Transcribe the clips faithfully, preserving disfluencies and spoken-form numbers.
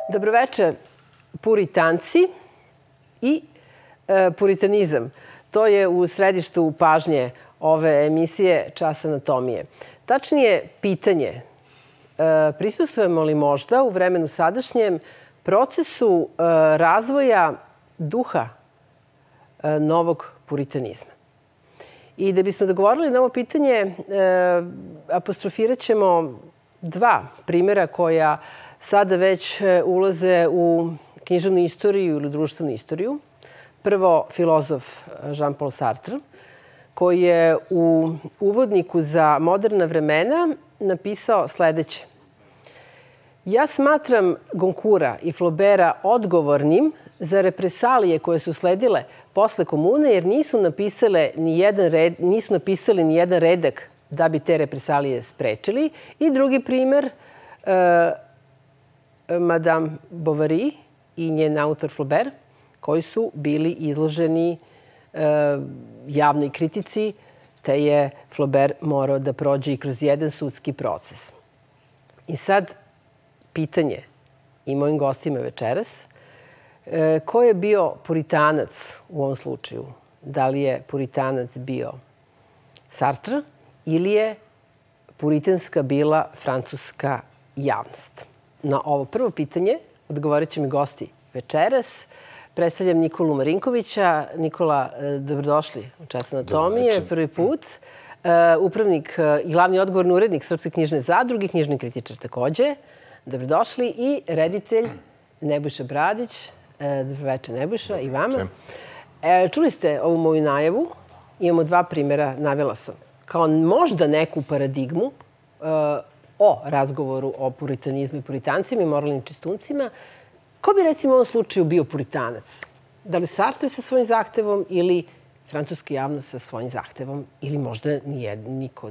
Dobroveče, puritanci i e, puritanizam. To je u središtu pažnje ove emisije Čas anatomije. Tačnije, pitanje. E, prisustujemo li možda u vremenu sadašnjem procesu e, razvoja duha e, novog puritanizma? I da bismo dogovorili na ovo pitanje, e, apostrofirat ćemo dva primjera koja sada već ulaze u književnu istoriju ili društvenu istoriju. Prvo, filozof Jean-Paul Sartre, koji je u uvodniku za moderna vremena napisao sledeće. Ja smatram Goncourta i Flaubera odgovornim za represalije koje su sledile posle komune, jer nisu napisale ni jedan red, nisu napisali ni jedan redak da bi te represalije sprečili. I drugi primer, Madame Bovary i njen autor Flaubert, koji su bili izloženi javnoj kritici, te je Flaubert morao da prođe i kroz jedan sudski proces. I sad, pitanje i mojim gostima večeras, ko je bio puritanac u ovom slučaju? Da li je puritanac bio Sartre ili je puritanska bila francuska javnost? Na ovo prvo pitanje odgovorit će mi gosti večeras. Predstavljam Nikolu Marinkovića. Nikola, dobrodošli u Čas anatomije. Prvi put. Upravnik i glavni odgovorni urednik Srpske knjižne zadruge, knjižni kritičar takođe. Dobrodošli. I reditelj Nebojša Bradić. Dobroveče, Nebojša, i vama. Čuli ste ovu moju najavu. Imamo dva primjera, navela sam. Kao možda neku paradigmu o razgovoru o puritanizmu i puritancima i moralnim čistuncima. Ko bi, recimo, u ovom slučaju bio puritanac? Da li Sartre sa svojim zahtevom ili francuska javnost sa svojim zahtevom? Ili možda niko?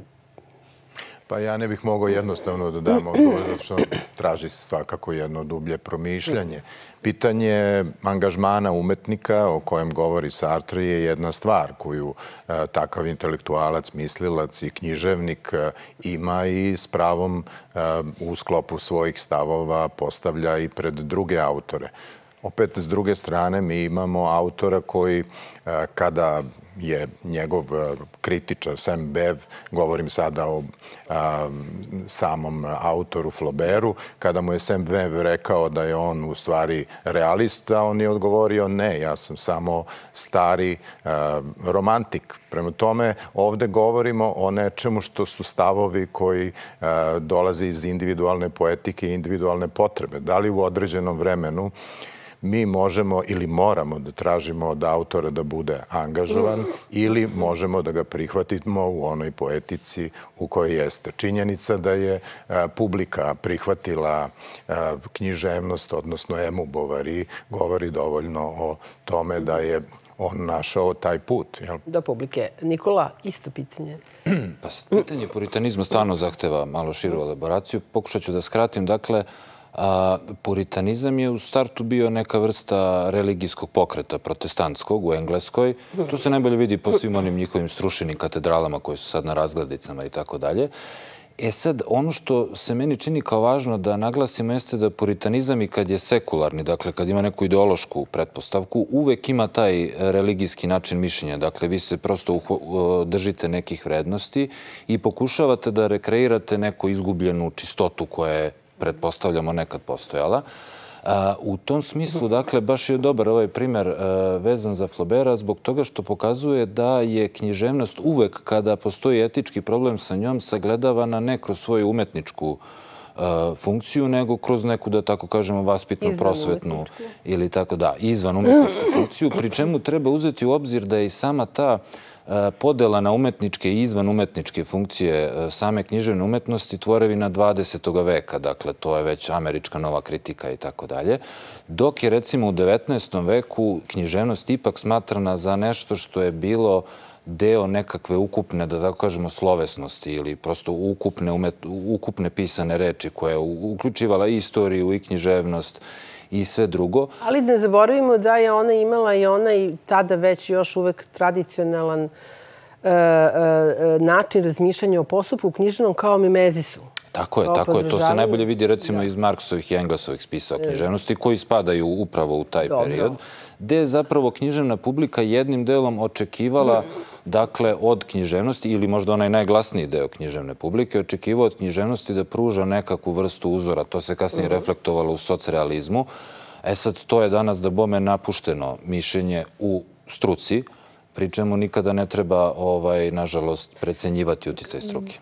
Pa ja ne bih mogao jednostavno da dam odgovor, zato što traži svakako jedno dublje promišljanje. Pitanje angažmana umetnika o kojem govori Sartre je jedna stvar koju takav intelektualac, mislilac i književnik ima i s pravom u sklopu svojih stavova postavlja i pred druge autore. Opet, s druge strane, mi imamo autora koji, kada je njegov kritičar Sam Bev, govorim sada o a, samom autoru Flaubertu, kada mu je Sam Bev rekao da je on u stvari realista, on je odgovorio ne, ja sam samo stari a, romantik. Prema tome, ovde govorimo o nečemu što su stavovi koji a, dolaze iz individualne poetike i individualne potrebe. Da li u određenom vremenu mi možemo ili moramo da tražimo od autora da bude angažovan ili možemo da ga prihvatimo u onoj poetici u kojoj jeste. Činjenica da je publika prihvatila književnost, odnosno Emu Bovary, govori dovoljno o tome da je on našao taj put. Do publike. Nikola, isto pitanje. Pa pitanje puritanizma stvarno zahteva malo širu elaboraciju. Pokušat ću da skratim. Dakle, puritanizam je u startu bio neka vrsta religijskog pokreta, protestantskog u Engleskoj. To se najbolje vidi po svim onim njihovim srušenim katedralama koje su sad na razgledicama i tako dalje. E sad, ono što se meni čini kao važno da naglasimo jeste da puritanizam i kad je sekularni, dakle kad ima neku ideološku pretpostavku, uvek ima taj religijski način mišljenja. Dakle, vi se prosto držite nekih vrednosti i pokušavate da rekreirate neku izgubljenu čistotu koja je, pretpostavljamo, nekad postojala. U tom smislu, dakle, baš je dobar ovaj primer vezan za Flaubera zbog toga što pokazuje da je književnost uvek kada postoji etički problem sa njom sagledavana ne kroz svoju umetničku funkciju, nego kroz neku, da tako kažemo, vaspitnu, prosvetnu ili tako da, izvan umetničku funkciju, pri čemu treba uzeti u obzir da je i sama ta podela na umetničke i izvan umetničke funkcije same književne umetnosti tvorevina dvadesetog veka. Dakle, to je već američka nova kritika i tako dalje. Dok je, recimo, u devetnaestom veku književnost ipak smatrana za nešto što je bilo deo nekakve ukupne, da tako kažemo, slovesnosti ili prosto ukupne, ukupne pisane reči koja je uključivala i istoriju i književnost i sve drugo. Ali ne zaboravimo da je ona imala i onaj tada već još uvek tradicionalan način razmišljanja o postupku književnom kao mimezisu. Tako je, tako je. To se najbolje vidi recimo iz Marksovih i Engelsovih spisa književnosti koji spadaju upravo u taj period, gde je zapravo književna publika jednim delom očekivala, dakle, od književnosti, ili možda onaj najglasniji deo književne publike, očekivao od književnosti da pruža nekakvu vrstu uzora. To se kasnije reflektovalo u socrealizmu. E sad, to je danas da bome napušteno mišljenje u struci, pri čemu nikada ne treba, nažalost, precenjivati uticaj struke.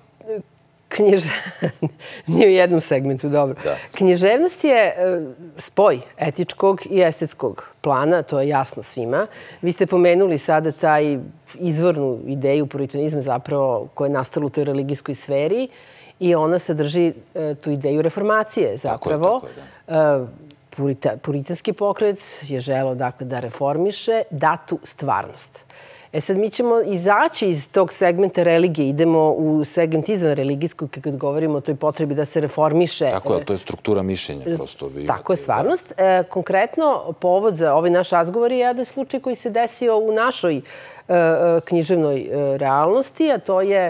Nije u jednom segmentu, dobro. Književnost je spoj etičkog i estetskog plana, to je jasno svima. Vi ste pomenuli sada taj izvornu ideju puritanizma zapravo koja je nastala u toj religijskoj sferi i ona sadrži tu ideju reformacije zapravo. Puritanski pokret je želeo da reformiše datu stvarnost. E sad, mi ćemo izaći iz tog segmenta religije, idemo u segment izvan religijskog kad govorimo o toj potrebi da se reformiše. Tako je, to je struktura mišljenja prosto. Tako je stvarnost. Konkretno, povod za ovaj naš razgovor je jedan slučaj koji se desio u našoj književnoj realnosti, a to je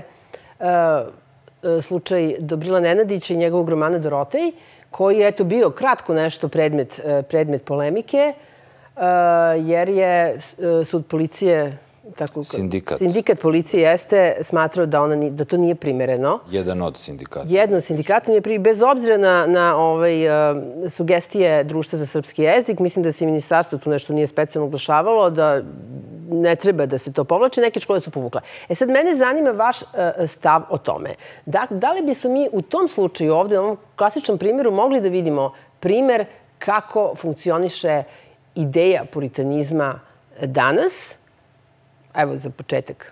slučaj Dobrila Nenadića i njegovog romana Dorotej, koji je eto bio kratko nešto predmet polemike, jer je sud policije Sindikat. Sindikat policije jeste smatrao da to nije primereno. Jedan od sindikata. Jedan od sindikata nije primereno. Bez obzira na sugestije Društva za srpski jezik, mislim da se i ministarstvo tu nešto nije specijalno oglašavalo, da ne treba da se to povlači. Neke škole su povukle. E sad, mene zanima vaš stav o tome. Da li bismo mi u tom slučaju ovde, u ovom klasičnom primjeru, mogli da vidimo primer kako funkcioniše ideja puritanizma danas? Evo, za početak.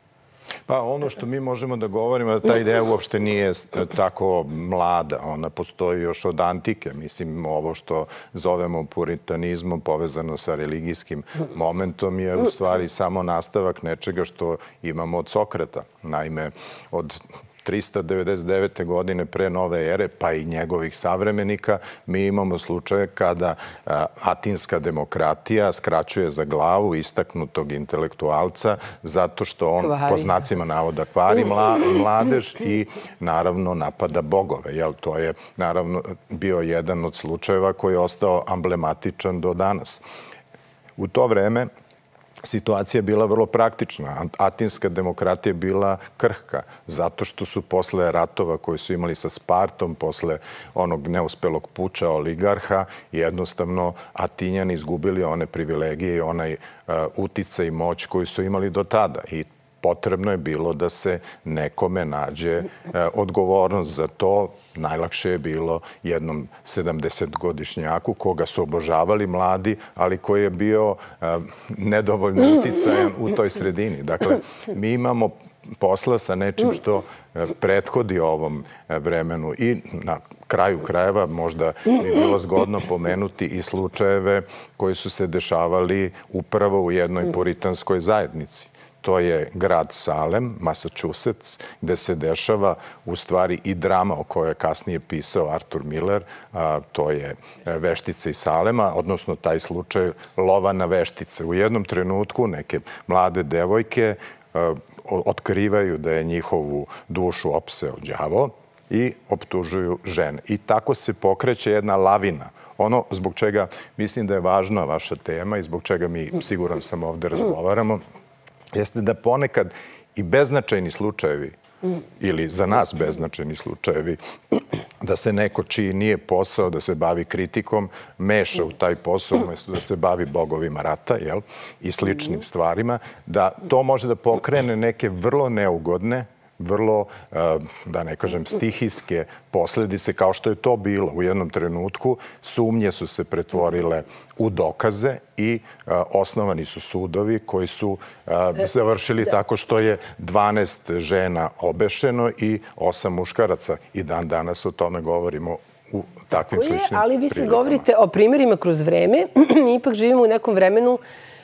Pa ono što mi možemo da govorimo, da ta ideja uopšte nije tako mlada. Ona postoji još od antike. Mislim, ovo što zovemo puritanizmom povezano sa religijskim momentom je u stvari samo nastavak nečega što imamo od Sokrata. Naime, od trista devedeset devete. godine pre nove ere, pa i njegovih savremenika, mi imamo slučaje kada atinska demokratija skraćuje za glavu istaknutog intelektualca zato što on po znacima navoda kvari mladež i naravno napada bogove. To je naravno bio jedan od slučajeva koji je ostao amblematičan do danas. U to vreme situacija je bila vrlo praktična. Atinska demokratija je bila krhka zato što su posle ratova koje su imali sa Spartom, posle onog neuspelog puča oligarha, jednostavno Atinjani izgubili one privilegije i onaj uticaj i moć koju su imali do tada. I potrebno je bilo da se nekome nađe odgovornost za to. Najlakše je bilo jednom sedamdesetgodišnjaku koga su obožavali mladi, ali koji je bio nedovoljno uticajan u toj sredini. Dakle, mi imamo posla sa nečim što prethodi ovom vremenu i na kraju krajeva možda bi bilo zgodno pomenuti i slučajeve koji su se dešavali upravo u jednoj puritanskoj zajednici. To je grad Salem, Massachusetts, gde se dešava u stvari i drama o kojoj je kasnije pisao Arthur Miller. To je Veštica iz Salema, odnosno taj slučaj lova na veštice. U jednom trenutku neke mlade devojke otkrivaju da je njihovu dušu opseo đavo i optužuju žene. I tako se pokreće jedna lavina. Ono zbog čega mislim da je važna vaša tema i zbog čega mi, siguran sam, ovde razgovaramo, jeste da ponekad i beznačajni slučajevi, ili za nas beznačajni slučajevi, da se neko čiji nije posao da se bavi kritikom, meša u taj posao umesto da se bavi bogovima rata i sličnim stvarima, da to može da pokrene neke vrlo neugodne, vrlo, da ne kažem, stihijske posledice, kao što je to bilo u jednom trenutku. Sumnje su se pretvorile u dokaze i osnovani su sudovi koji su završili tako što je dvanaest žena obešeno i osam muškaraca. I dan danas o tome govorimo u takvim sličnim prilikama. Ali vi se govorite o primjerima kroz vreme. Mi ipak živimo u nekom vremenu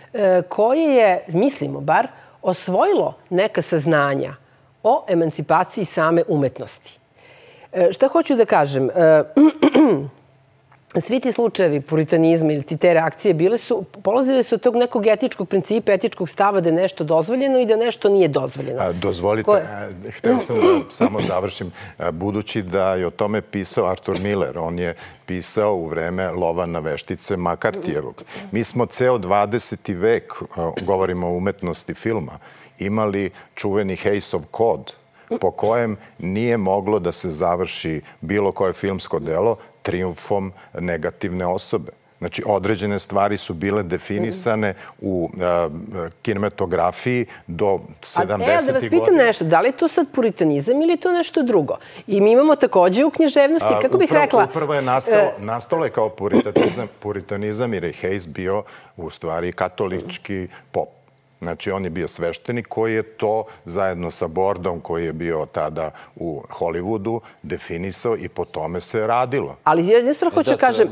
koje je, mislimo bar, osvojilo neka saznanja o emancipaciji same umetnosti. Šta hoću da kažem? svi ti slučajevi puritanizma ili ti te reakcije bile su, polazile su od tog nekog etičkog principa, etičkog stava da je nešto dozvoljeno i da nešto nije dozvoljeno. A, dozvolite, hteo sam da samo završim, budući da je o tome pisao Arthur Miller, on je pisao u vreme lova na veštice Makartijevog. Mi smo ceo dvadeseti vek, govorimo o umetnosti filma, imali čuveni Haysov kod, po kojem nije moglo da se završi bilo koje filmsko delo trijumfom negativne osobe. Znači, određene stvari su bile definisane u kinematografiji do sedamdesetih godina. Da vas pitam nešto, da li je to sad puritanizam ili je to nešto drugo? I mi imamo takođe u književnosti, kako bih rekla... Upravo je nastalo je kao puritanizam jer je Hayes bio u stvari katolički pop. Znači, on je bio sveštenik koji je to zajedno sa Bordom, koji je bio tada u Hollywoodu, definisao i po tome se radilo. Ali ja jednostavno hoću da kažem...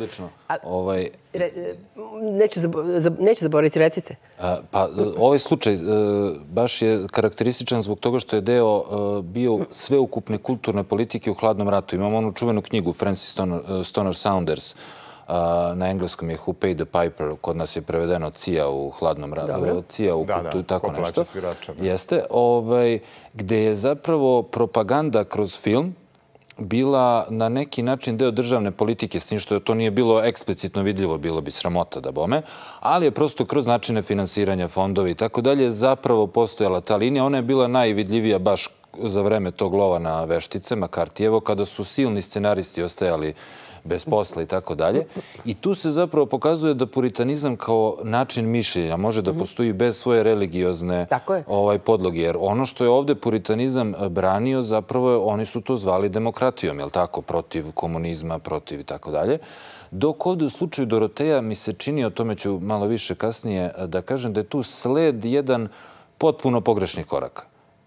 Neću zaboraviti, recite. Pa, ovaj slučaj baš je karakterističan zbog toga što je deo bio sveukupne kulturne politike u hladnom ratu. Imamo onu čuvenu knjigu Francis Stoner Saunders, na engleskom je Who Paid the Piper, kod nas je prevedeno Cija u hladnom ratu, Cija u putu i tako nešto. Jeste, gde je zapravo propaganda kroz film bila na neki način deo državne politike, s tim što to nije bilo eksplicitno vidljivo, bilo bi sramota da bome, ali je prosto kroz načine finansiranja fondovi i tako dalje zapravo postojala ta linija. Ona je bila najvidljivija baš za vreme tog lova na veštice, Makartijevo, kada su silni scenaristi ostajali bez posla i tako dalje. I tu se zapravo pokazuje da puritanizam kao način mišljenja može da postoji bez svoje religiozne podloge. Jer ono što je ovde puritanizam branio, zapravo oni su to zvali demokratijom, jel tako, protiv komunizma, protiv i tako dalje. Dok ovde u slučaju Doroteja mi se čini, o tome ću malo više kasnije da kažem, da je tu sled jedan potpuno pogrešnih koraka.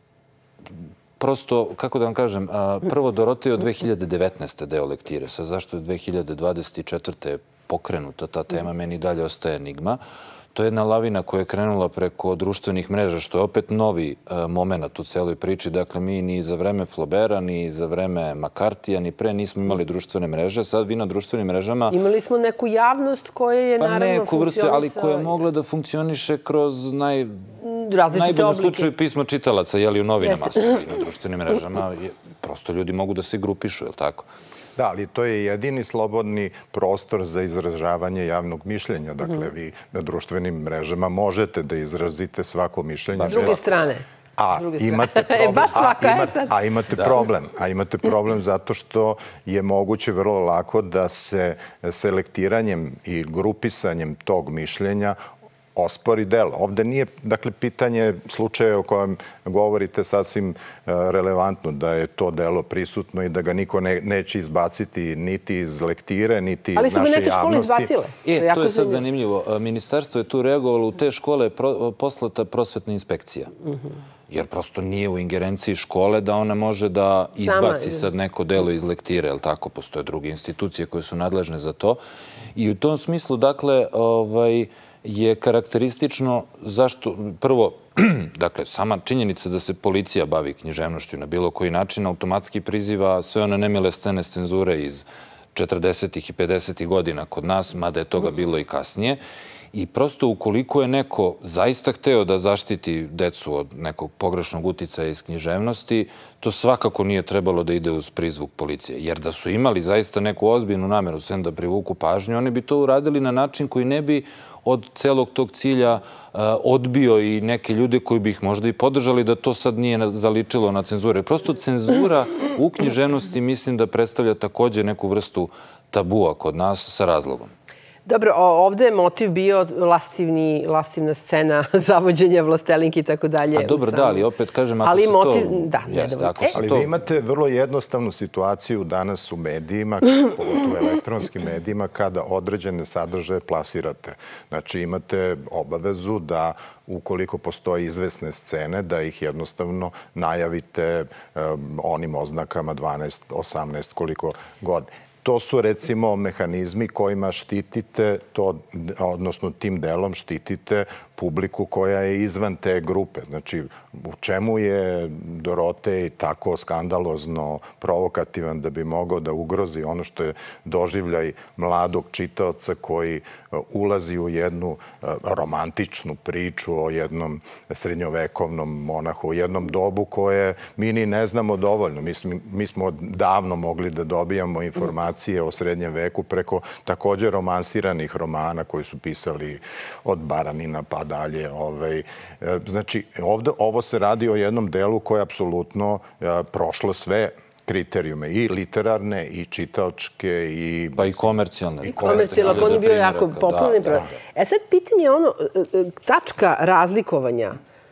Prosto, kako da vam kažem, prvo Doroteja od dve hiljade devetnaeste. deo lektire. Sad zašto je dve hiljade dvadeset četvrte. pokrenuta ta tema, meni dalje ostaje enigma. To je jedna lavina koja je krenula preko društvenih mreža, što je opet novi moment u celoj priči. Dakle, mi ni za vreme Flaubera, ni za vreme Makartija, ni pre nismo imali društvene mreže. Sad vi na društvenim mrežama... Imali smo neku javnost koja je naravno funkcionisala... Ali koja je mogla da funkcioniše kroz naj... najboljem slučaju pisma čitalaca, jeli u novinama su i na društvenim mrežama. Prosto ljudi mogu da se grupišu, je li tako? Da, ali to je jedini slobodni prostor za izražavanje javnog mišljenja. Dakle, vi na društvenim mrežama možete da izrazite svako mišljenje. S druge strane. A imate problem. A imate problem. A imate problem zato što je moguće vrlo lako da se selektiranjem i grupisanjem tog mišljenja ospori delo. Ovde nije, dakle, pitanje slučaja o kojem govorite sasvim relevantno, da je to delo prisutno i da ga niko neće izbaciti niti iz lektire, niti iz naše javnosti. Ali su ga neke škole izbacile. E, to je sad zanimljivo. Ministarstvo je tu reagovalo, u te škole poslata prosvetna inspekcija. Jer prosto nije u ingerenciji škole da ona može da izbaci sad neko delo iz lektire, jel tako? Postoje druge institucije koje su nadležne za to. I u tom smislu, dakle, ovaj... je karakteristično zašto, prvo, dakle, sama činjenica da se policija bavi književnošću na bilo koji način automatski priziva sve one nemile scene s cenzure iz četrdesetih i pedesetih godina kod nas, mada je toga bilo i kasnije. I prosto ukoliko je neko zaista hteo da zaštiti decu od nekog pogrešnog uticaja iz književnosti, to svakako nije trebalo da ide uz prizvuk policije. Jer da su imali zaista neku ozbiljnu nameru sem da privuku pažnju, oni bi to uradili na način koji ne bi od celog tog cilja odbio i neke ljude koji bi ih možda i podržali da to sad nije zaličilo na cenzure. Prosto cenzura u književnosti mislim da predstavlja takođe neku vrstu tabua kod nas sa razlogom. Dobro, ovde je motiv bio lascivna scena zavođenja vlastelinki i tako dalje. A dobro, da, ali opet kažem, ako se to... Ali vi imate vrlo jednostavnu situaciju danas u medijima, pogotovo u elektronskim medijima, kada određene sadržaje plasirate. Znači, imate obavezu da ukoliko postoje izvesne scene, da ih jednostavno najavite onim oznakama dvanaest, osamnaest, koliko god. to su recimo mehanizmi kojima štitite to, odnosno tim delom štitite publiku koja je izvan te grupe. Znači, u čemu je Dorotej tako skandalozno provokativan da bi mogao da ugrozi ono što je doživljaj mladog čitaoca koji ulazi u jednu romantičnu priču o jednom srednjovekovnom monahu, o jednom dobu koje mi ni ne znamo dovoljno. Mi, mi smo davno mogli da dobijamo informacije o srednjem veku preko također romansiranih romana koji su pisali od Baranina pa dalje. Ovaj. Znači, ovde, ovo se radi o jednom delu koje je apsolutno prošlo sve kriterijume, i literarne, i čitaočke, i... Pa i komercijalne. I komercijalne, on je bio jako popularni. E sad, pitanje je ono, tačka razlikovanja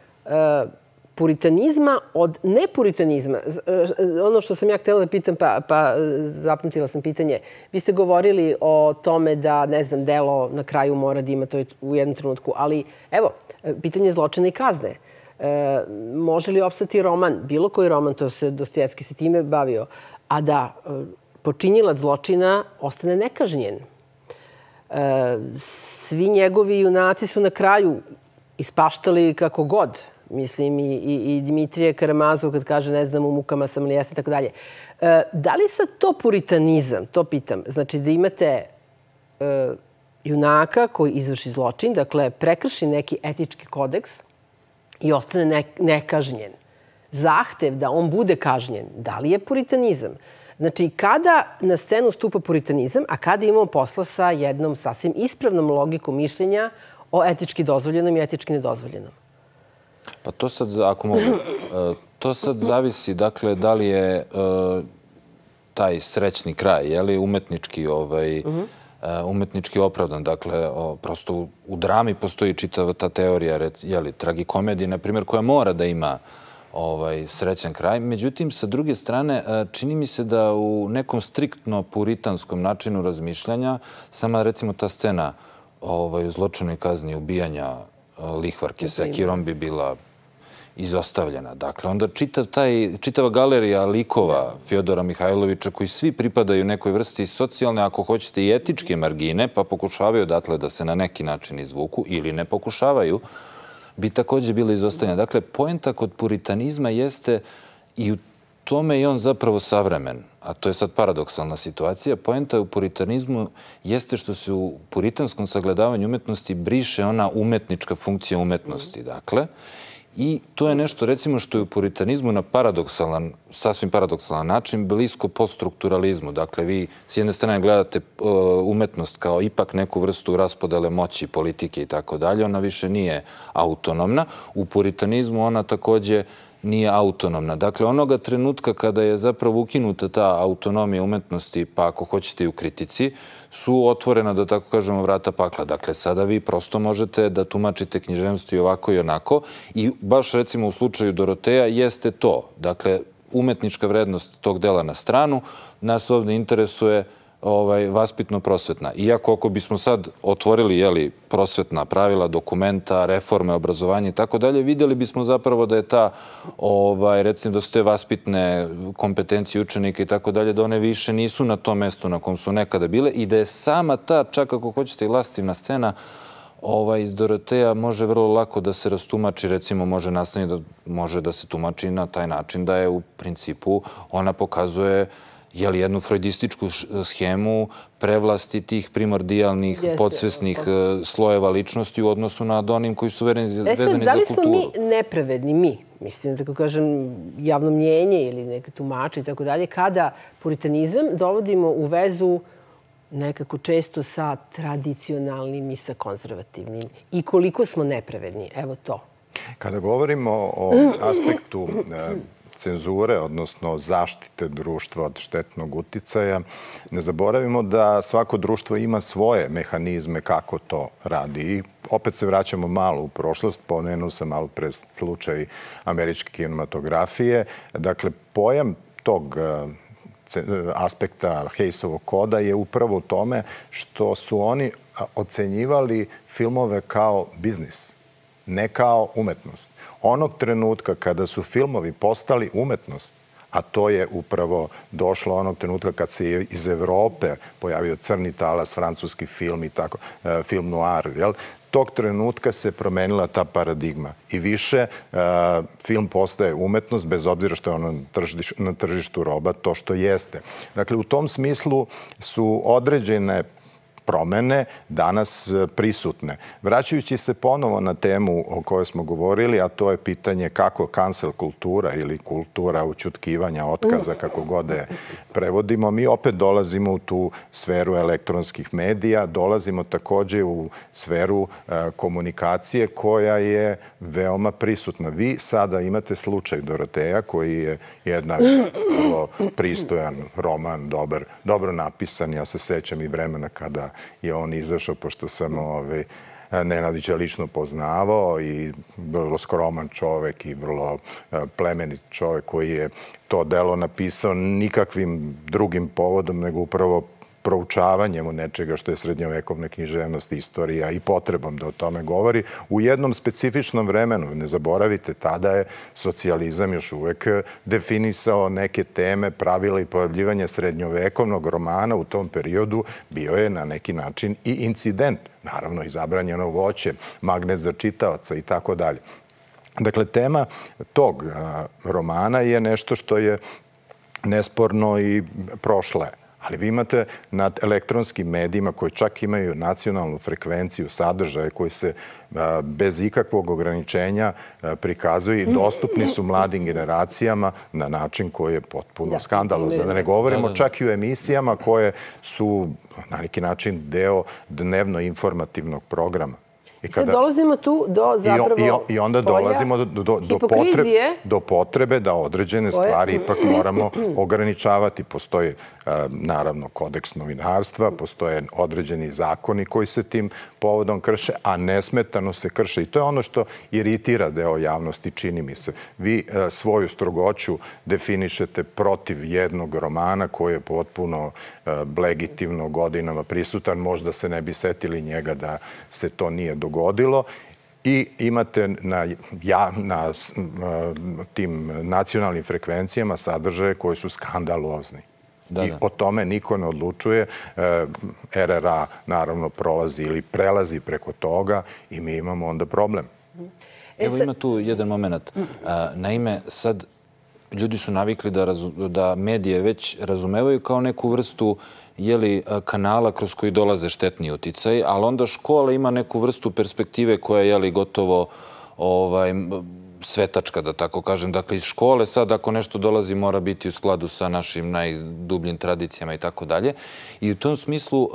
puritanizma od nepuritanizma. Ono što sam ja htjela da pitam, pa, pa zapamtila sam pitanje. Vi ste govorili o tome da, ne znam, delo na kraju mora da ima to u jednom trenutku, ali evo, pitanje zločina i kazne. E, može li opstati roman, bilo koji roman, to se Dostojevski se time bavio, a da e, počinjilac zločina ostane nekažnjen? E, svi njegovi junaci su na kraju ispaštali kako god. Mislim, i, i, i Dimitrije Karamazov kad kaže, ne znam, u mukama sam li jesam, tako dalje. E, da li sad to puritanizam, to pitam, znači da imate e, junaka koji izvrši zločin, dakle, prekrši neki etički kodeks i ostane ne, nekažnjen. Zahtev da on bude kažnjen, da li je puritanizam? Znači, kada na scenu stupa puritanizam, a kada imamo posla sa jednom sasvim ispravnom logikom mišljenja o etički dozvoljenom i etički nedozvoljenom? Pa to sad, ako mogu, to sad zavisi, dakle, da li je taj srećni kraj, je li umetnički, ovaj, umetnički opravdan. Dakle, prosto u drami postoji čitava ta teorija, je li, tragikomedije, na primjer, koja mora da ima ovaj, srećan kraj. Međutim, sa druge strane, čini mi se da u nekom striktno puritanskom načinu razmišljanja, sama, recimo, ta scena ovaj, u zločinoj kazni ubijanja lihvarke sekirom bi bila izostavljena. Dakle, onda čitav taj, čitava galerija likova Fjodora Mihajlovića koji svi pripadaju nekoj vrsti socijalne, ako hoćete i etičke margine, pa pokušavaju odatle da se na neki način izvuku ili ne pokušavaju, bi također bila izostavljena. Dakle, poenta kod puritanizma jeste i u tome je on zapravo savremen, a to je sad paradoksalna situacija. Poenta u puritanizmu jeste što se u puritanskom sagledavanju umetnosti briše ona umetnička funkcija umetnosti. Dakle, i to je nešto, recimo, što je u puritanizmu na paradoksalan, sasvim paradoksalan način blisko poststrukturalizmu. Dakle, vi s jedne strane gledate umetnost kao ipak neku vrstu raspodele moći, politike i tako dalje. Ona više nije autonomna. U puritanizmu ona također nije autonomna. Dakle, onoga trenutka kada je zapravo ukinuta ta autonomija umetnosti, pa ako hoćete i u kritici, su otvorena, da tako kažemo, vrata pakla. Dakle, sada vi prosto možete da tumačite književnost i ovako i onako. I baš, recimo, u slučaju Doroteja jeste to. Dakle, umetnička vrednost tog dela na stranu nas ovdje interesuje ovaj, vaspitno-prosvetna. Iako ako bismo sad otvorili, jeli, prosvetna pravila, dokumenta, reforme, obrazovanje i tako dalje, vidjeli bismo zapravo da je ta, ovaj, recimo da su te vaspitne kompetencije učenika i tako dalje, da one više nisu na tom mjestu na kom su nekada bile i da je sama ta, čak ako hoćete i lascivna scena, ovaj, iz Doroteja može vrlo lako da se rastumači, recimo može nastaviti da može da se tumači na taj način da je u principu ona pokazuje je li jednu freudističku schemu prevlasti tih primordijalnih, podsvesnih slojeva ličnosti u odnosu nad onim koji su vezani za kulturu. E sad, da li smo mi nepravedni, mi, mislim, tako kažem, javno mnjenje ili neke tumače i tako dalje, kada puritanizam dovodimo u vezu nekako često sa tradicionalnim i sa konzervativnim? I koliko smo nepravedni? Evo to. Kada govorimo o aspektu cenzure, odnosno zaštite društva od štetnog uticaja, ne zaboravimo da svako društvo ima svoje mehanizme kako to radi. I opet se vraćamo malo u prošlost, pomenuo sam malo pre slučaj američke kinematografije. Dakle, pojam tog aspekta Haysovog koda je upravo u tome što su oni ocenjivali filmove kao biznis, ne kao umetnost. Onog trenutka kada su filmovi postali umetnost, a to je upravo došlo onog trenutka kad se iz Evrope pojavio Crni talas, francuski film i tako, film noir, jel? Tog trenutka se promenila ta paradigma i više uh, film postaje umetnost bez obzira što je ono na tržištu roba to što jeste. Dakle, u tom smislu su određene promene danas prisutne. Vraćajući se ponovo na temu o kojoj smo govorili, a to je pitanje kako cancel kultura ili kultura ućutkivanja, otkaza, kako god je prevodimo, mi opet dolazimo u tu sferu elektronskih medija, dolazimo takođe u sferu komunikacije koja je veoma prisutna. Vi sada imate slučaj Doroteja koji je jedan vrlo pristojan roman, dobar, dobro napisan. Ja se sećam i vremena kada je on izašao, pošto sam ovaj, Nenadića lično poznavao i vrlo skroman čovek i vrlo plemenit čovek koji je to delo napisao nikakvim drugim povodom nego upravo proučavanjem u nečega što je srednjovekovna književnost, istorija i potrebom da o tome govori u jednom specifičnom vremenu. Ne zaboravite, tada je socijalizam još uvek definisao neke teme, pravila i pojavljivanje srednjovekovnog romana u tom periodu bio je na neki način i incident. Naravno i zabranjeno voće, magnet za čitaoca i tako dalje. Dakle, tema tog romana je nešto što je nesporno i prošla je. Ali vi imate nad elektronskim medijima koji čak imaju nacionalnu frekvenciju sadržaja koji se bez ikakvog ograničenja prikazuju i dostupni su mladim generacijama na način koji je potpuno skandalozan. Da ne govorimo čak i u emisijama koje su na neki način deo dnevno informativnog programa. I sad dolazimo tu do zapravo I onda dolazimo do potrebe da određene stvari ipak moramo ograničavati. Postoji naravno kodeks novinarstva, postoje određeni zakoni koji se tim povodom krše, a nesmetano se krše. I to je ono što iritira deo javnosti, čini mi se. Vi svoju strogoću definišete protiv jednog romana koji je potpuno legitimno godinama prisutan. Možda se ne bi setili njega da se to nije dogodilo. I imate na, ja, na tim nacionalnim frekvencijama sadržaje koji su skandalozni. Da, I da. o tome niko ne odlučuje. R R A naravno prolazi ili prelazi preko toga i mi imamo onda problem. Evo ima tu jedan moment. Naime, sad ljudi su navikli da, da medije već razumevaju kao neku vrstu jeli, kanala kroz koji dolaze štetni uticaj, ali onda škola ima neku vrstu perspektive koja je jeli, gotovo ovaj, svetačka, da tako kažem. Dakle, iz škole sad ako nešto dolazi mora biti u skladu sa našim najdubljim tradicijama i tako dalje. I u tom smislu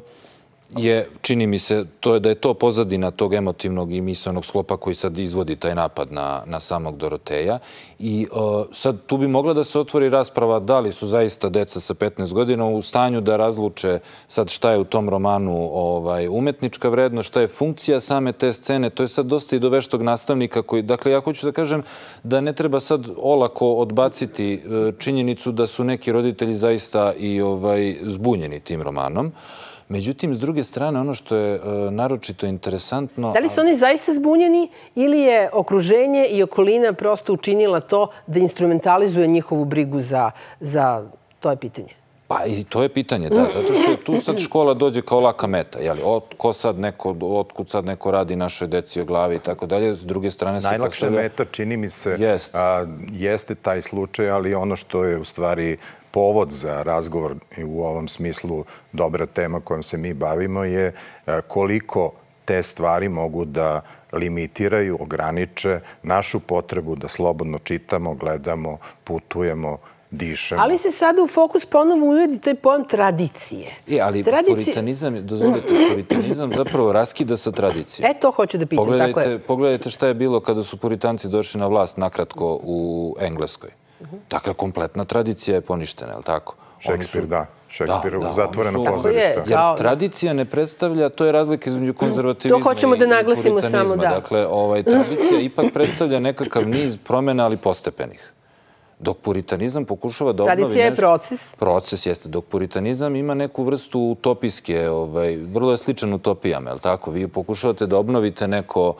je, čini mi se, to je da je to pozadina tog emotivnog i misaonog sklopa koji sad izvodi taj napad na, na samog Doroteja. I uh, sad tu bi mogla da se otvori rasprava da li su zaista deca sa petnaest godina u stanju da razluče sad šta je u tom romanu ovaj, umetnička vrednost, šta je funkcija same te scene. To je sad dosta i do veštog nastavnika koji, dakle, ja hoću da kažem da ne treba sad olako odbaciti uh, činjenicu da su neki roditelji zaista i ovaj, zbunjeni tim romanom. Međutim, s druge strane, ono što je uh, naročito interesantno... Da li su oni zaista zbunjeni ili je okruženje i okolina prosto učinila to da instrumentalizuje njihovu brigu za, za to je pitanje? Pa i to je pitanje, da. Zato što tu sad škola dođe kao laka meta. Jeli, od, ko sad neko, otkud sad neko radi našoj deci o glavi i tako dalje. S druge strane... Najlakša postavlja... meta, čini mi se, Jest. a, jeste taj slučaj, ali ono što je u stvari... povod za razgovor u ovom smislu dobra tema kojom se mi bavimo je koliko te stvari mogu da limitiraju, ograniče našu potrebu da slobodno čitamo, gledamo, putujemo, dišemo. Ali se sada u fokus ponovo uvedi taj pojam tradicije. E, ali Tradici... puritanizam, dozvolite, puritanizam zapravo raskida sa tradicijom. E, to hoću da pitam, pogledajte, tako je. Pogledajte šta je bilo kada su puritanci došli na vlast nakratko u Engleskoj. Dakle, kompletna tradicija je poništena, je li tako? Šekspir, da. Šekspir u zatvoreno pozorište. Jer tradicija ne predstavlja, to je razlika između konzervativizma i puritanizma. To hoćemo da naglasimo samo, da. Dakle, ovaj, tradicija ipak predstavlja nekakav niz promjena, ali postepenih. Dok puritanizam pokušava da obnovi nešto... Tradicija je proces. Proces, jeste. Dok puritanizam ima neku vrstu utopijske, ovaj, vrlo je sličan utopijama, je li tako? Vi pokušavate da obnovite neko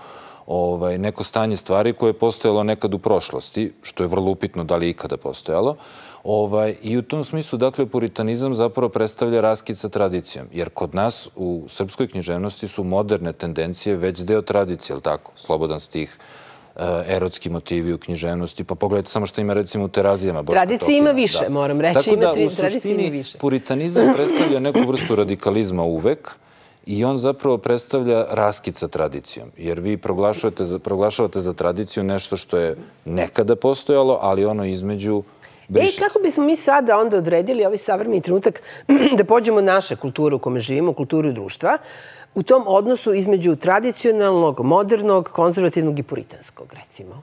neko stanje stvari koje je postojalo nekad u prošlosti, što je vrlo upitno da li je ikada postojalo. I u tom smislu, dakle, puritanizam zapravo predstavlja raskid sa tradicijom. Jer kod nas u srpskoj književnosti su moderne tendencije već deo tradicije, ali tako? Slobodan stih, erotski motivi u književnosti. Pa pogledajte samo što ima recimo u Terazijama. Tradicije ima više, moram reći. Tako da u suštini puritanizam predstavlja neku vrstu radikalizma uvek i on zapravo predstavlja raskid sa tradicijom. Jer vi proglašavate za tradiciju nešto što je nekada postojalo, ali ono između brišete. E, kako bismo mi sada onda odredili ovaj savremeni trenutak da pođemo naše kulture u kome živimo, kulturu društva, u tom odnosu između tradicionalnog, modernog, konzervativnog i puritanskog, recimo.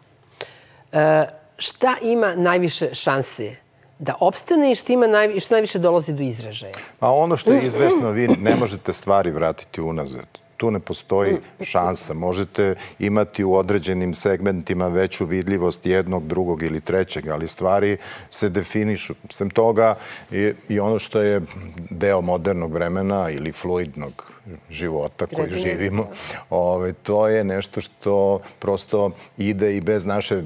Šta ima najviše šanse da opstane i što najviše dolazi do izražaja? A ono što je izvesno, vi ne možete stvari vratiti unazad. Tu ne postoji šansa. Možete imati u određenim segmentima veću vidljivost jednog, drugog ili trećeg, ali stvari se definišu. Sem toga i ono što je deo modernog vremena ili fluidnog života koji živimo, to je nešto što prosto ide i bez naše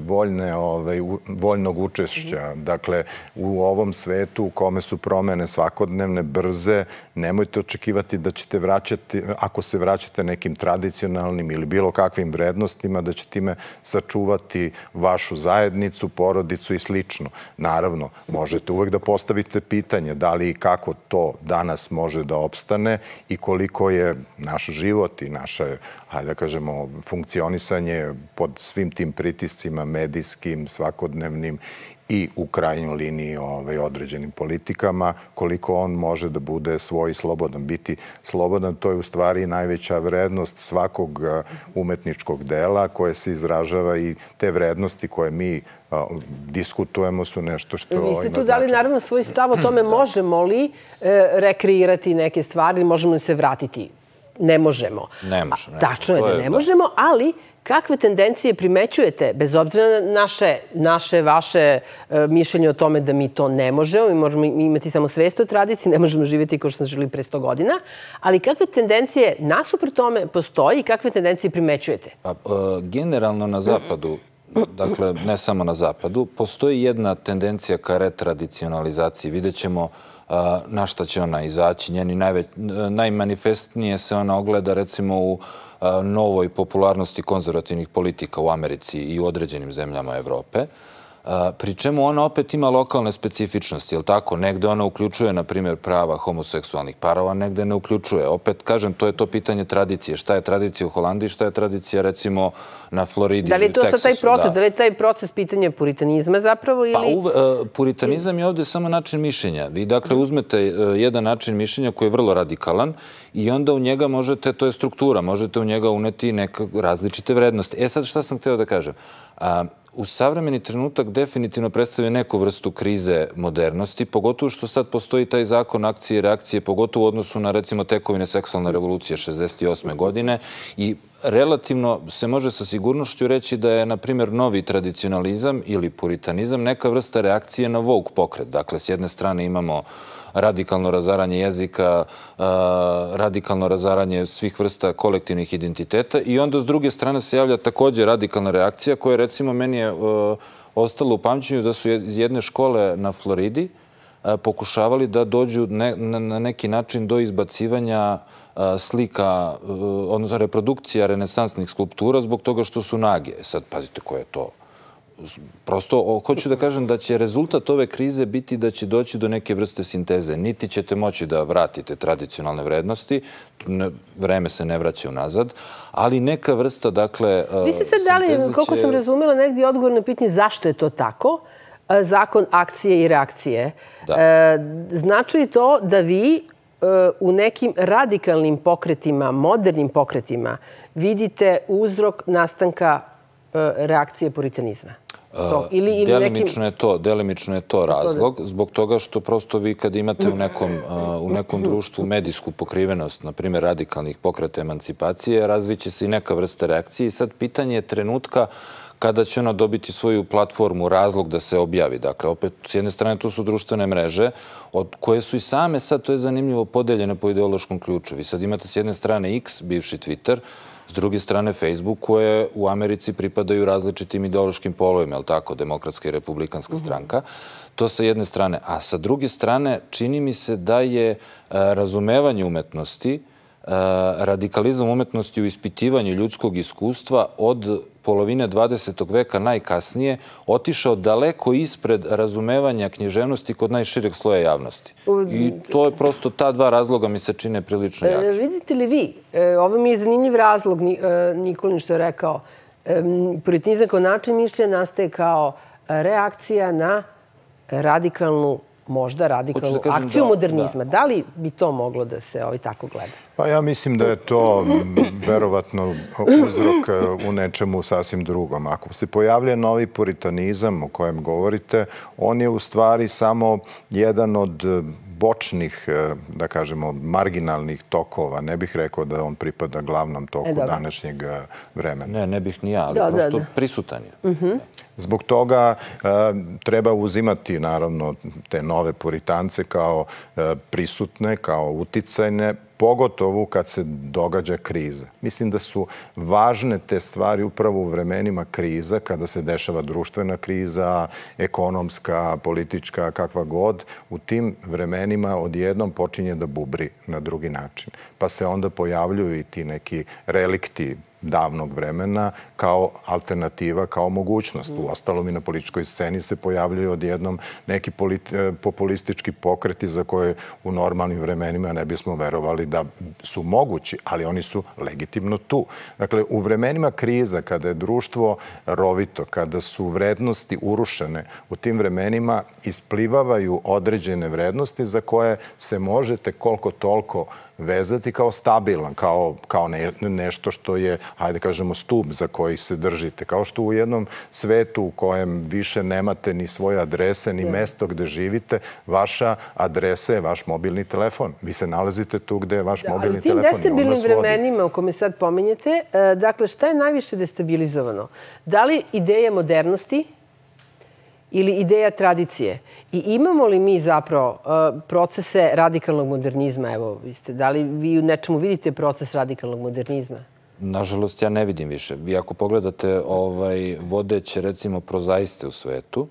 voljnog učešća. Dakle, u ovom svetu u kome su promene svakodnevne, brze, nemojte očekivati da ćete vraćati, ako se vraćate nekim tradicionalnim ili bilo kakvim vrednostima, da će time sačuvati vašu zajednicu, porodicu i slično. Naravno, možete uvek da postavite pitanje da li i kako to danas može da opstane i koliko je naš život i naše, hajde da kažemo, funkcionisanje pod svim tim pritiscima medijskim, svakodnevnim i u krajnjoj liniji određenim politikama, koliko on može da bude svoj i slobodan. Biti slobodan, to je u stvari najveća vrednost svakog umetničkog dela koje se izražava i te vrednosti koje mi diskutujemo su nešto što ima značaj. Vi ste tu dali naravno svoj stav o tome možemo li rekreirati neke stvari, možemo li se vratiti. Ne možemo. Ne možemo. Tačno je da ne možemo, ali kakve tendencije primećujete, bez obzira na naše, vaše mišljenje o tome da mi to ne možemo, mi možemo imati samo svest o tradiciji, ne možemo živjeti kao što smo živjeli pre sto godina, ali kakve tendencije nasuprot tome postoji i kakve tendencije primećujete? Generalno na zapadu, dakle ne samo na zapadu, postoji jedna tendencija ka retradicionalizaciji. Vidjet ćemo na šta će ona izaći. Njeni najmanifestnije se ona ogleda recimo u novoj popularnosti konzervativnih politika u Americi i u određenim zemljama Evrope. Pri čemu ona opet ima lokalne specifičnosti, je li tako? Negde ona uključuje, na primjer, prava homoseksualnih parova, negde ne uključuje. Opet, kažem, to je to pitanje tradicije. Šta je tradicija u Holandiji, šta je tradicija, recimo, na Floridi ili u Teksasu? Da li je to sad taj proces? Da li je taj proces pitanje puritanizma zapravo? Pa, puritanizam je ovdje samo način mišljenja. Vi, dakle, uzmete jedan način mišljenja koji je vrlo radikalan i onda u njega možete, to je struktura, možete u njega uneti neke različite vrednosti. E sad, šta sam htio da kažem? U savremeni trenutak definitivno predstavlja neku vrstu krize modernosti, pogotovo što sad postoji taj zakon akcije i reakcije, pogotovo u odnosu na, recimo, tekovine seksualne revolucije šezdeset osme godine i relativno se može sa sigurnošću reći da je, na primjer, novi tradicionalizam ili puritanizam neka vrsta reakcije na woke pokret. Dakle, s jedne strane imamo radikalno razaranje jezika, radikalno razaranje svih vrsta kolektivnih identiteta i onda s druge strane se javlja također radikalna reakcija koja, recimo, meni je ostala u pamćenju da su iz jedne škole na Floridi pokušavali da dođu na neki način do izbacivanja slika, odnosno reprodukcija renesansnih skulptura zbog toga što su nage. Sad, pazite koje je to. Prosto, hoću da kažem da će rezultat ove krize biti da će doći do neke vrste sinteze. Niti ćete moći da vratite tradicionalne vrednosti, vreme se ne vraća unazad, ali neka vrsta, dakle, sinteze će... Vi ste sad dali, koliko sam razumela, negdje odgovor na pitanje zašto je to tako, zakon akcije i reakcije. Znači li to da vi u nekim radikalnim pokretima, modernim pokretima, vidite uzrok nastanka reakcije puritanizma? Delimično je to, delimično je to razlog, zbog toga što prosto vi kad imate u nekom društvu medijsku pokrivenost, na primjer radikalnih pokreta emancipacije, razviće se i neka vrsta reakcije i sad pitanje je trenutka kada će ona dobiti svoju platformu, razlog da se objavi. Dakle, opet, s jedne strane, tu su društvene mreže, koje su i same, sad to je zanimljivo, podeljene po ideološkom ključu. Vi sad imate s jedne strane X, bivši Twitter, S druge strane, Facebook koje u Americi pripadaju različitim ideološkim polovima, je li tako, Demokratska i Republikanska stranka. To sa jedne strane. A sa druge strane, čini mi se da je razumevanje umetnosti, radikalizam umetnosti u ispitivanju ljudskog iskustva od polovine dvadesetog veka najkasnije otišao daleko ispred razumevanja književnosti kod najšireg sloja javnosti. I to je prosto, ta dva razloga mi se čine prilično jaki. Vidite li vi, ovo mi je zanimljiv razlog, Nikolin što je rekao, puritanizam kao način mišljenja nastaje kao reakcija na radikalnu, možda radikalnu akciju modernizma. Da li bi to moglo da se tako gleda? Pa ja mislim da je to verovatno uzrok u nečemu sasvim drugom. Ako se pojavlja novi puritanizam o kojem govorite, on je u stvari samo jedan od bočnih, da kažemo, marginalnih tokova. Ne bih rekao da on pripada glavnom toku današnjeg vremena. Ne, ne bih ni ja, ali prosto prisutan je. Zbog toga treba uzimati, naravno, te nove puritance kao prisutne, kao uticajne, pogotovo kad se događa kriza. Mislim da su važne te stvari upravo u vremenima kriza, kada se dešava društvena kriza, ekonomska, politička, kakva god. U tim vremenima odjednom počinje da bubri na drugi način. Pa se onda pojavljuju i ti neki relikti davnog vremena kao alternativa, kao mogućnost. U ostalom i na političkoj sceni se pojavljaju odjednom neki populistički pokreti za koje u normalnim vremenima ne bismo verovali da su mogući, ali oni su legitimno tu. Dakle, u vremenima kriza, kada je društvo rovito, kada su vrednosti urušene, u tim vremenima isplivavaju određene vrednosti za koje se možete koliko toliko vezati kao stabilan, kao, kao ne, nešto što je, hajde kažemo, stup za koji se držite. Kao što u jednom svetu u kojem više nemate ni svoje adrese, ni mesto gde živite, vaša adresa je vaš mobilni telefon. Vi se nalazite tu gde je vaš mobilni telefon. Ali tim destabilnim vremenima u kome sad pominjete, dakle, šta je najviše destabilizovano? Da li ideja modernosti ili ideja tradicije? I imamo li mi zapravo procese radikalnog modernizma? Evo, da li vi u nečemu vidite proces radikalnog modernizma? Nažalost, ja ne vidim više. Vi ako pogledate vodeće, recimo, prozaiste u svetu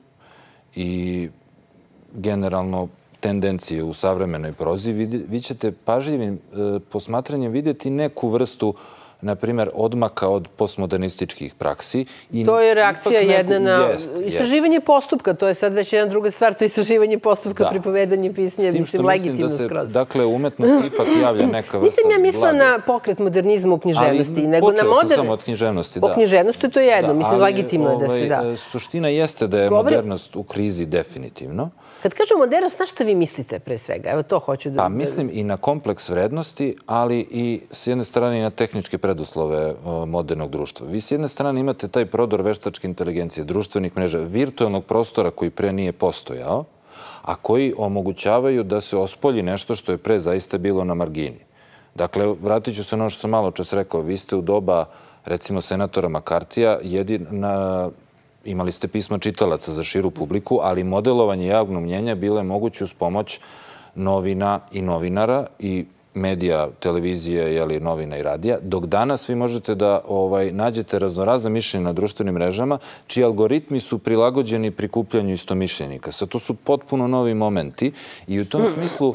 i generalno tendencije u savremenoj prozi, vi ćete pažljivim posmatranjem vidjeti neku vrstu, na primjer, odmaka od postmodernističkih praksi. To je reakcija jedna na istraživanje postupka. To je sad već jedna druga stvar. To je istraživanje postupka, pripovedanje pisanja, mislim, legitimno skroz. S tim što mislim da se, dakle, umetnost ipak javlja neka vrsta... Nisam ja mislila na pokret modernizma u književnosti, nego na modern... Počeo sam samo od književnosti, da. O književnosti to je jedno. Mislim, legitimno je da se da. Suština jeste da je modernost u krizi definitivno. Kad kažem modernost, na šta vi mislite pre svega? Evo to hoću da... Pa mislim i na kompleks vrednosti, ali i s jedne strane i na tehničke preduslove modernog društva. Vi s jedne strane imate taj prodor veštačke inteligencije, društvenih mreža, virtualnog prostora koji pre nije postojao, a koji omogućavaju da se ospolji nešto što je pre zaista bilo na margini. Dakle, vratit ću se ono što sam malo čas rekao. Vi ste u doba, recimo, senatora Makartija, jedina... Imali ste pisma čitalaca za širu publiku, ali modelovanje javnog mnjenja bilo je moguće uz pomoć novina i novinara i medija, televizije, novina i radija, dok danas vi možete da nađete raznorazne mišljenja na društvenim mrežama, čiji algoritmi su prilagođeni prikupljanju istomišljenika. Sad, to su potpuno novi momenti i u tom smislu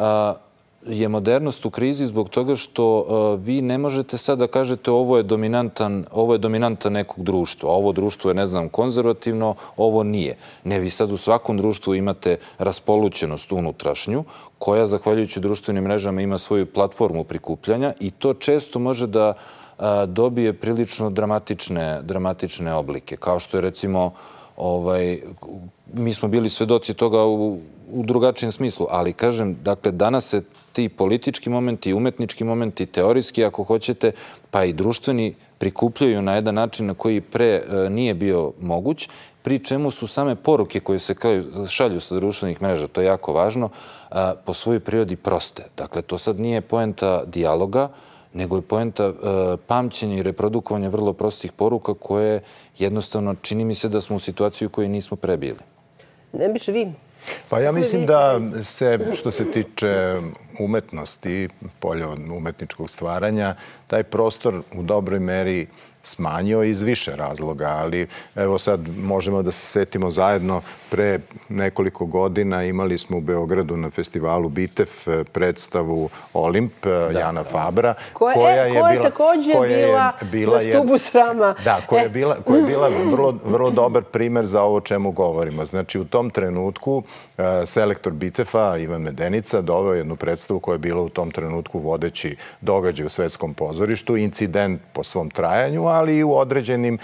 je modernost u krizi zbog toga što vi ne možete sad da kažete ovo je dominantan, ovo je dominantan nekog društva, ovo društvo je, ne znam, konzervativno, ovo nije. Ne, vi sad u svakom društvu imate raspolućenost unutrašnju, koja, zahvaljujući društvenim mrežama, ima svoju platformu prikupljanja i to često može da dobije prilično dramatične, dramatične oblike. Kao što je, recimo, ovaj, mi smo bili svedoci toga u u drugačijem smislu, ali kažem, dakle, danas se ti politički momenti, umetnički momenti, teorijski, ako hoćete, pa i društveni, prikupljaju na jedan način na koji pre nije bio moguć, pri čemu su same poruke koje se šalju sa društvenih mreža, to je jako važno, po svojoj prirodi proste. Dakle, to sad nije poenta dijaloga, nego je poenta pamćenja i reprodukovanja vrlo prostih poruka koje jednostavno čini mi se da smo u situaciji u kojoj nismo prebili. Ne biše vi? Pa ja mislim da se, što se tiče umetnosti, polje umetničkog stvaranja, taj prostor u dobroj meri smanjio iz više razloga, ali evo sad možemo da se setimo zajedno. Pre nekoliko godina imali smo u Beogradu na festivalu Bitev predstavu Olimp Jana Fabra, koja je također bila na stubu srama. Da, koja je bila vrlo dobar primer za ovo čemu govorimo. Znači, u tom trenutku selektor Bitefa, Ivan Medenica, doveo jednu predstavu koja je bila u tom trenutku vodeći događaj u svetskom pozorištu, incident po svom trajanju, ali i u određenim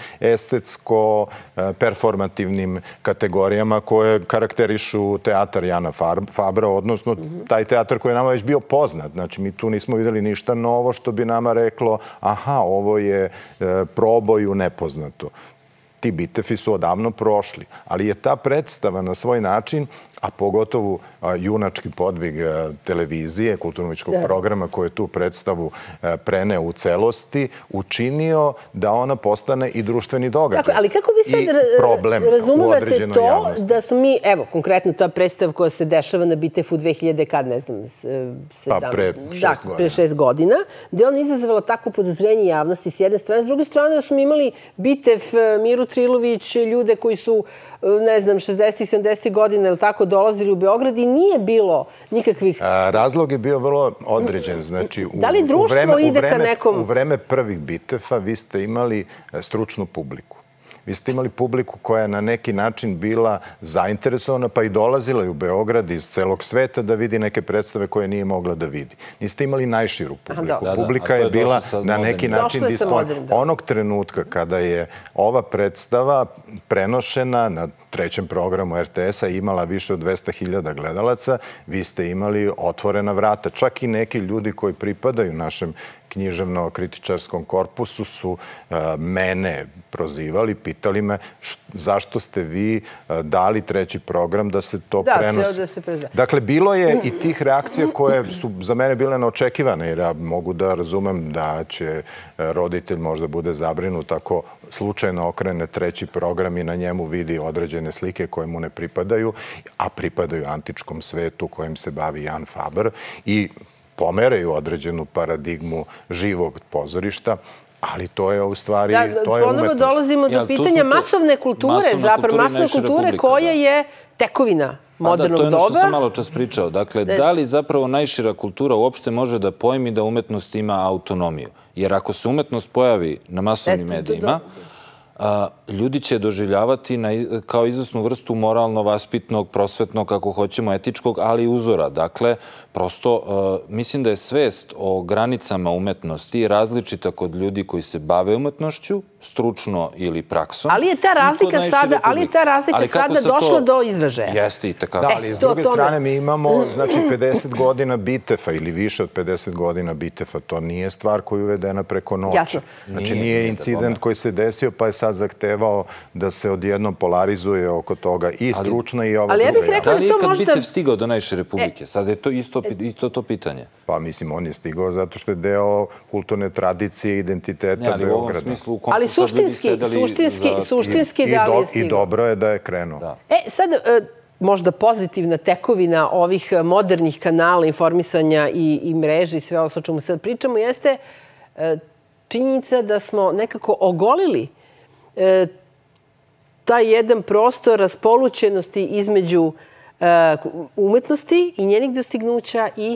estetsko-performativnim kategorijama koje karakterišu teatar Jana Fabra, odnosno taj teatar koji je nama već bio poznat. Znači, mi tu nismo videli ništa novo što bi nama reklo aha, ovo je proboj u nepoznato. Ti Bitefi su odavno prošli, ali je ta predstava na svoj način, a pogotovo junački podvig televizije, kulturno-umetničkog programa koji je tu predstavu preneo u celosti, učinio da ona postane i društveni događaj. Ali kako vi sad razumevate to da smo mi, evo, konkretno ta predstava koja se dešava na Bitefu dve hiljade, kad ne znam, pa pre šest godina. Pre šest godina, gde on izazvala takvo podozrenje javnosti s jedne strane. S druge strane da smo imali Bitev, Miru Trilović, ljude koji su, ne znam, šezdesetih, sedamdesetih godina ili tako dolazili u Beograd i nije bilo nikakvih... Razlog je bio vrlo određen. Znači, da li društvo ide ka nekom... U vreme prvih Bitefa vi ste imali stručnu publiku. Vi ste imali publiku koja je na neki način bila zainteresovana, pa i dolazila u Beograd iz celog sveta da vidi neke predstave koje nije mogla da vidi. Niste imali najširu publiku. Publika je bila na neki način disponirana. Onog trenutka kada je ova predstava prenošena na trećem programu er te esa imala više od dvesta hiljada gledalaca, vi ste imali otvorena vrata. Čak i neki ljudi koji pripadaju našem književno-kritičarskom korpusu su mene prozivali, pitali me zašto ste vi dali treći program da se to prenosi. Dakle, bilo je i tih reakcija koje su za mene bile neočekivane, jer ja mogu da razumem da će roditelj možda bude zabrinut ako slučajno okrene treći program i na njemu vidi određene slike koje mu ne pripadaju, a pripadaju antičkom svetu kojim se bavi Jan Faber i pomeraju određenu paradigmu živog pozorišta, ali to je u stvari umetnost. Ponovo dolazimo do pitanja masovne kulture, zapravo masovne kulture koja je tekovina modernog doba. To je ono što sam malo čas pričao. Dakle, da li zapravo najšira kultura uopšte može da pojmi da umetnost ima autonomiju? Jer ako se umetnost pojavi na masovnim medijima, ljudi će doživljavati kao izvesnu vrstu moralno-vaspitnog, prosvetnog, kako hoćemo, etičkog, ali i uzora. Dakle, prosto mislim da je svest o granicama umetnosti različita kod ljudi koji se bave umetnošću, stručno ili praksom. Ali je ta razlika sada, ali je ta razlika sada došla do izražaja. Jeste i tako. Da, ali s druge strane mi imamo, znači, pedeset godina Bitefa ili više od pedeset godina Bitefa. To nije stvar koja je uvedena preko noći. Znači, nije incident koji se desio pa je sad zahtevao da se odjednom polarizuje oko toga i stručna i ova druga. Ali ja bih rekla da li je kad Bitev stigao do najšire publike? Sad je to isto to pitanje. Pa mislim, on je stigao zato što je deo kulturne tradicije i identiteta Beograda. Ali suštinski, suštinski da li je stigao. I dobro je da je krenuo. E, sad, možda pozitivna tekovina ovih modernih kanala informisanja i mreže i sve ovo o čemu sad pričamo jeste činjenica da smo nekako ogolili taj jedan prostor raspolućenosti između umetnosti i njenih dostignuća i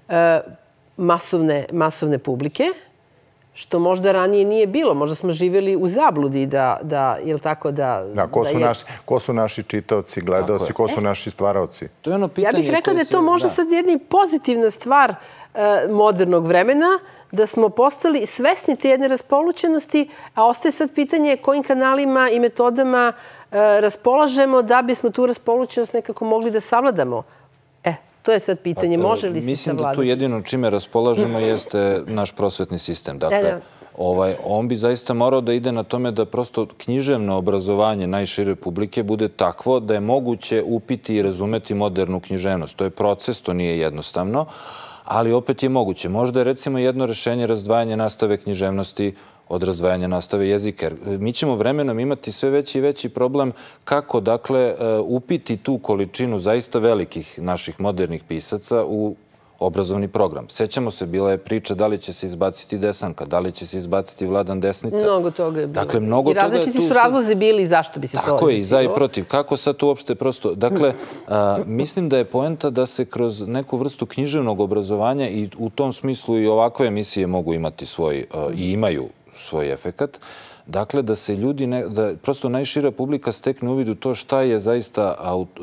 masovne publike, što možda ranije nije bilo. Možda smo živjeli u zabludi da, je li tako da... Da, ko su naši čitaoci, gledaoci, ko su naši stvaraoci? Ja bih rekla da je to možda sad jedna pozitivna stvar modernog vremena, da smo postali svesni te jedne raspolućenosti, a ostaje sad pitanje kojim kanalima i metodama raspolažemo da bismo tu raspolućenost nekako mogli da savladamo. E, to je sad pitanje. Može li se savladati? Mislim da tu jedino čime raspolažemo jeste naš prosvetni sistem. Dakle, on bi zaista morao da ide na tome da prosto književno obrazovanje najšire publike bude takvo da je moguće upiti i razumeti modernu književnost. To je proces, to nije jednostavno, ali opet je moguće. Možda je recimo jedno rešenje razdvajanje nastave književnosti od razdvajanja nastave jezika. Mi ćemo vremenom imati sve veći i veći problem kako, dakle, upiti tu količinu zaista velikih naših modernih pisaca u obrazovni program. Sećamo se, bila je priča da li će se izbaciti Desanka, da li će se izbaciti Vladan Desnica. Mnogo toga je bilo. Dakle, mnogo I različiti su razlozi bili i zašto bi se to... Tako je, i za i protiv. Kako sad uopšte prosto... Dakle, mislim da je poenta da se kroz neku vrstu književnog obrazovanja i u tom smislu i ovakve emisije mogu imati svoj, i imaju svoj efekat. Dakle, da se ljudi, da prosto najšira publika stekne uvid u to šta je zaista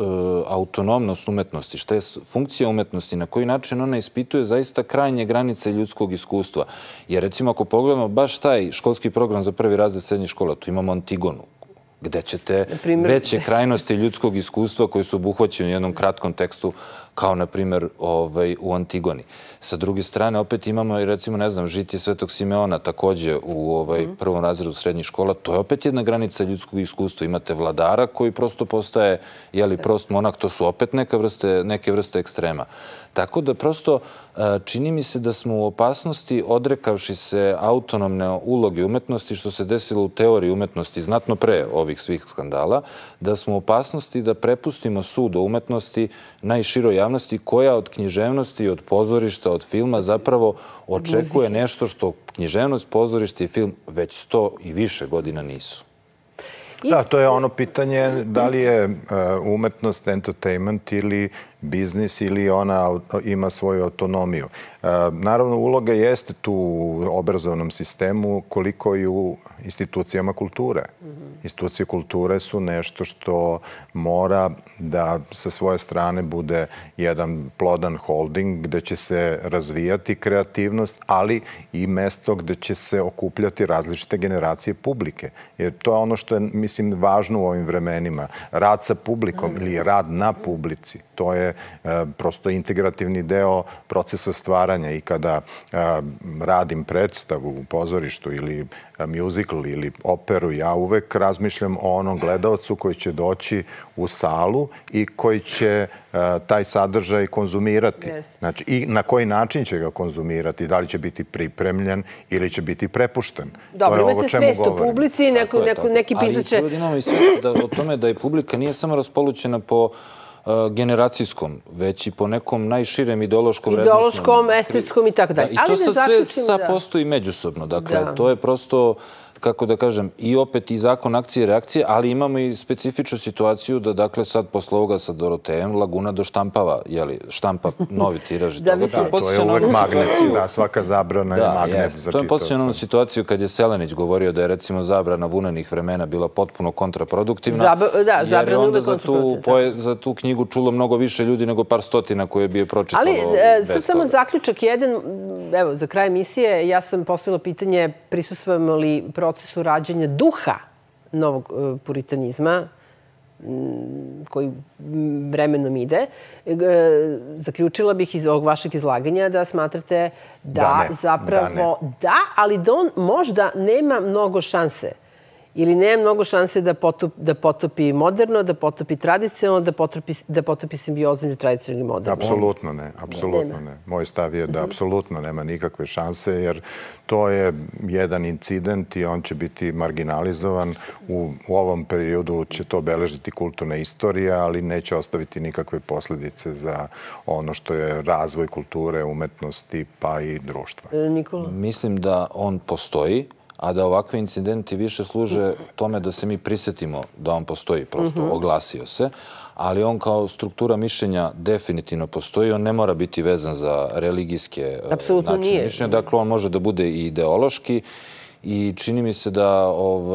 autonomnost umetnosti, šta je funkcija umetnosti, na koji način ona ispituje zaista krajnje granice ljudskog iskustva. Jer recimo ako pogledamo baš taj školski program za prvi razred srednje škole, tu imamo Antigonu, gde ćete veće krajnosti ljudskog iskustva koji su obuhvaćeni u jednom kratkom tekstu, kao, na primjer, u Antigoni. Sa druge strane, opet imamo, recimo, ne znam, Žitije Svetog Simeona, takođe u prvom razredu srednjih škola. To je opet jedna granica ljudskog iskustva. Imate vladara koji prosto postaje, jeli, prost monak, to su opet neke vrste ekstrema. Tako da, prosto, čini mi se da smo u opasnosti, odrekavši se autonomne uloge umetnosti, što se desilo u teoriji umetnosti znatno pre ovih svih skandala, da smo u opasnosti da prepustimo sud o umetnosti najširoj javnosti koja od književnosti, od pozorišta, od filma zapravo očekuje nešto što književnost, pozorište i film već sto i više godina nisu. Da, to je ono pitanje da li je umetnost entertainment ili biznis ili ona ima svoju autonomiju. Naravno, uloga jeste tu u obrazovnom sistemu koliko i u institucijama kulture. Institucije kulture su nešto što mora da sa svoje strane bude jedan plodan holding gde će se razvijati kreativnost, ali i mesto gde će se okupljati različite generacije publike. Jer to je ono što je, mislim, važno u ovim vremenima. Rad sa publikom ili rad na publici. To je prosto integrativni deo procesa stvaranja i kada radim predstavu u pozorištu ili musical ili operu, ja uvek razmišljam o onom gledalcu koji će doći u salu i koji će taj sadržaj konzumirati. Znači, i na koji način će ga konzumirati, da li će biti pripremljen ili će biti prepušten. Dobro, imate svest o publici i neki pisac će... Ali ljudi imamo i svest o tome da je publika nije samo raspolućena po generacijskom, već i po nekom najširem ideološkom vrednostnom. Ideološkom, estetskom i tako dalje. I to sad sve sad postoji međusobno. Dakle, to je prosto, kako da kažem, i opet i zakon akcije i reakcije, ali imamo i specifičnu situaciju da, dakle, sad posle ovoga sa Dorotejem Laguna doštampava, jeli, štampa novi tiraž. Da, to je uvek magnet. Da, svaka zabrana je magnet za čitaoca. To je podsjećano na situaciju kad je Selenić govorio da je, recimo, zabrana vunenih vremena bila potpuno kontraproduktivna. Da, zabrana uvek kontraproduktivna. Za tu knjigu čulo mnogo više ljudi nego par stotina koje bi je pročitalo bez toga. Ali sad samo zaključak jedan, evo, za kraj emisije, ja sam postavila pitanje prisustvujemo li procesu rađanja duha novog puritanizma koji vremenom ide. Zaključila bih iz ovog vašeg izlaganja da smatrate da zapravo da, ali da on možda nema mnogo šanse ili nema mnogo šanse da potopi moderno, da potopi tradicionalno, da potopi simbiozu između tradicionalnog i modernog. Apsolutno ne, apsolutno ne. Moj stav je da apsolutno nema nikakve šanse, jer to je jedan incident i on će biti marginalizovan. U ovom periodu će to obeležiti kulturna istorija, ali neće ostaviti nikakve posljedice za ono što je razvoj kulture, umetnosti, pa i društva. Nikola? Mislim da on postoji, a da ovakve incidenti više služe tome da se mi prisetimo da on postoji, prosto oglasio se, ali on kao struktura mišljenja definitivno postoji, on ne mora biti vezan za religijske načine mišljenja, dakle on može da bude i ideološki i čini mi se da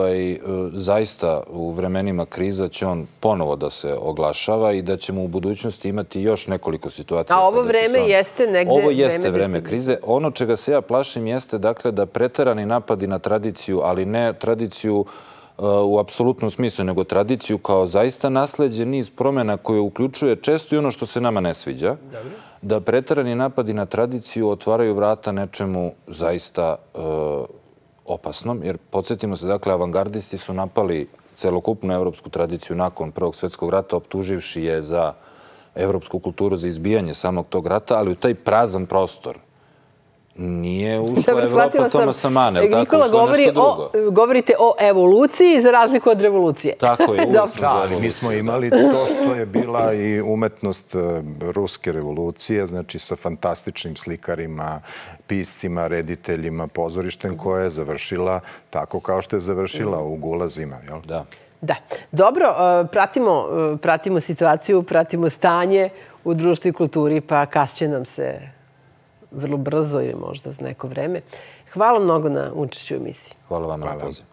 zaista u vremenima kriza će on ponovo da se oglašava i da ćemo u budućnosti imati još nekoliko situacija. A ovo vreme jeste negde... Ovo jeste vreme krize. Ono čega se ja plašim jeste dakle da preterani napadi na tradiciju, ali ne tradiciju u apsolutnom smislu, nego tradiciju kao zaista nasleđe niz promjena koje uključuje često i ono što se nama ne sviđa, da preterani napadi na tradiciju otvaraju vrata nečemu zaista opasnom, jer podsjetimo se, dakle, avangardisti su napali celokupnu evropsku tradiciju nakon Prvog svjetskog rata, optuživši je za evropsku kulturu, za izbijanje samog tog rata, ali u taj prazan prostor Nije ušla Evropa Tomasa Mana, ili tako? Nikola, Ušla nešto drugo. Govorite o evoluciji za razliku od revolucije. Tako je, uvijek sam za Da, ali evoluciju. mi smo imali to što je bila i umetnost ruske revolucije, znači sa fantastičnim slikarima, piscima, rediteljima, pozorištem koja je završila tako kao što je završila u gulazima. Da. Da. Dobro, pratimo, pratimo situaciju, pratimo stanje u društvu i kulturi, pa kasće nam se vrlo brzo ili možda za neko vreme. Hvala mnogo na učešću u emisiji. Hvala vam na pozivu.